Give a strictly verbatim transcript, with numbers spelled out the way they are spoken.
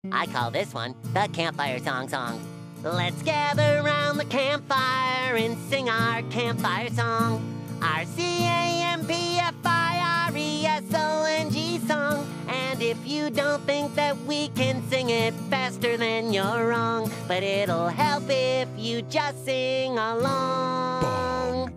I call this one the Campfire Song Song. Let's gather around the campfire and sing our campfire song. Our C A M P F I R E S O N G song. And if you don't think that we can sing it faster, then you're wrong. But it'll help if you just sing along.